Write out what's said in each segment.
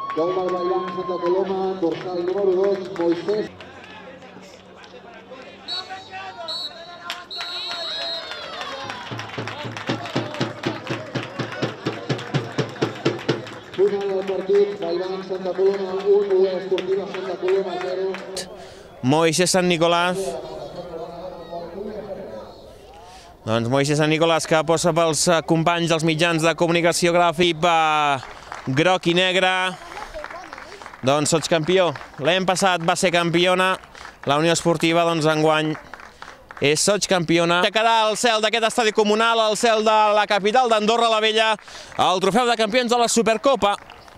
Gol del Bailán Santa Coloma, dorsal número 2, Moisés. Final del partit, Bailán Santa Coloma 1, Esportiva Santa Coloma 0. Moisés Sant Nicolàs. Doncs Moisés Sant Nicolàs que posa pels companys dels mitjans de comunicació gràfic groc i negre. Doncs sots campió. L'any passat va ser campiona. La Unió Esportiva, doncs, enguany és sots campiona. Quedarà al cel d'aquest estadi comunal, al cel de la capital d'Andorra la Vella, el trofeu de campions de la Supercopa.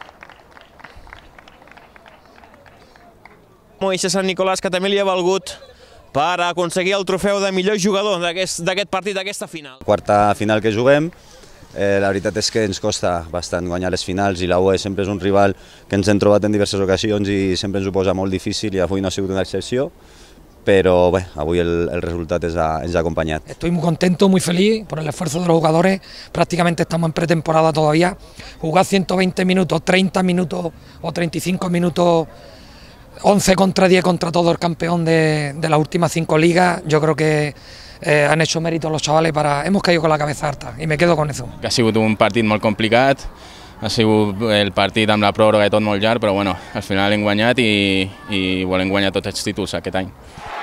Moisés Sant Nicolàs, que també li ha valgut per aconseguir el trofeu de millor jugador d'aquest partit, d'aquesta final. Quarta final que juguem, la veritat és que ens costa bastant guanyar les finals i la UE sempre és un rival que ens hem trobat en diverses ocasions i sempre ens ho posa molt difícil i avui no ha sigut una excepció, pero bueno, avui el resultat ens ha acompañado. Estoy muy contento, muy feliz por el esfuerzo de los jugadores, prácticamente estamos en pretemporada todavía, jugar 120 minutos, 30 minutos o 35 minutos, 11 contra 10 contra todo el campeón de las últimas 5 ligas, yo creo que han hecho mérito los chavales, hemos caído con la cabeza harta y me quedo con eso. Ha sigut un partit molt complicat, ha sigut el partit amb la pròrroga i tot molt llarg, però bueno, al final hem guanyat i volem guanyar tots els títols aquest any.